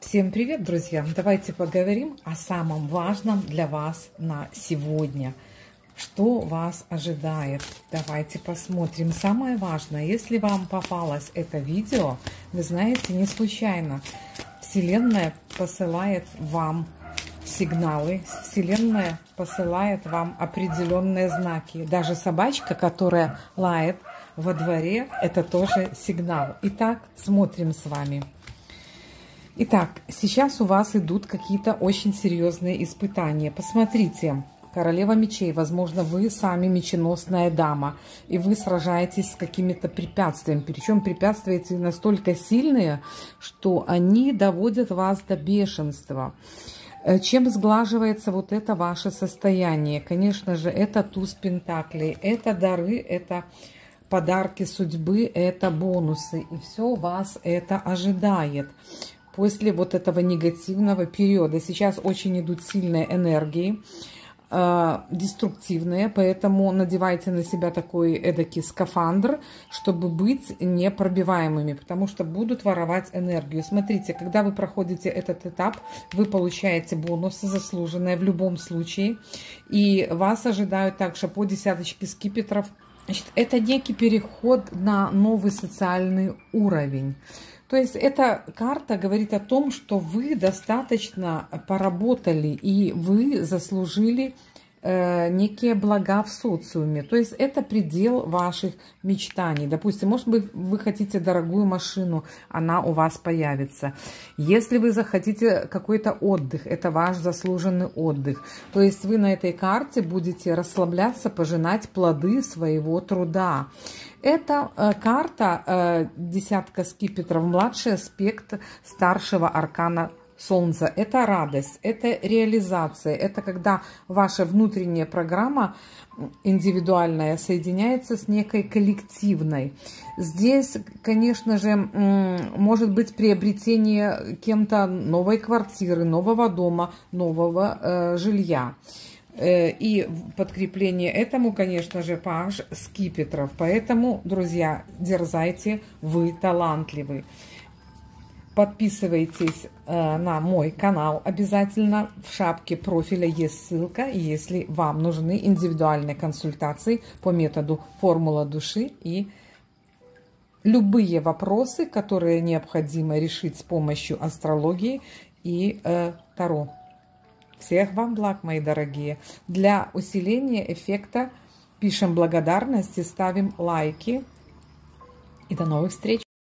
Всем привет, друзья! Давайте поговорим о самом важном для вас на сегодня. Что вас ожидает? Давайте посмотрим. Самое важное, если вам попалось это видео, вы знаете, не случайно. Вселенная посылает вам сигналы, Вселенная посылает вам определенные знаки. Даже собачка, которая лает во дворе, это тоже сигнал. Итак, смотрим с вами. Итак, сейчас у вас идут какие-то очень серьезные испытания. Посмотрите, королева мечей, возможно, вы сами меченосная дама, и вы сражаетесь с какими-то препятствиями. Причем препятствия эти настолько сильные, что они доводят вас до бешенства. Чем сглаживается вот это ваше состояние? Конечно же, это туз пентаклей, это дары, это подарки судьбы, это бонусы. И все вас это ожидает. После вот этого негативного периода сейчас очень идут сильные энергии, деструктивные, поэтому надевайте на себя такой эдакий скафандр, чтобы быть непробиваемыми, потому что будут воровать энергию. Смотрите, когда вы проходите этот этап, вы получаете бонусы заслуженные в любом случае, и вас ожидают также по десяточке скипетров. Значит, это некий переход на новый социальный уровень. То есть эта карта говорит о том, что вы достаточно поработали и вы заслужили некие блага в социуме. То есть это предел ваших мечтаний. Допустим, может быть, вы хотите дорогую машину, она у вас появится. Если вы захотите какой-то отдых, это ваш заслуженный отдых. То есть вы на этой карте будете расслабляться, пожинать плоды своего труда. Это карта десятка скипетров, младший аспект старшего аркана Солнца. Это радость, это реализация, это когда ваша внутренняя программа индивидуальная соединяется с некой коллективной. Здесь, конечно же, может быть приобретение кем-то новой квартиры, нового дома, нового жилья. И подкрепление этому, конечно же, паж скипетров. Поэтому, друзья, дерзайте, вы талантливы. Подписывайтесь на мой канал обязательно. В шапке профиля есть ссылка, если вам нужны индивидуальные консультации по методу формула души и любые вопросы, которые необходимо решить с помощью астрологии и таро. Всех вам благ, мои дорогие. Для усиления эффекта пишем благодарности, ставим лайки. И до новых встреч!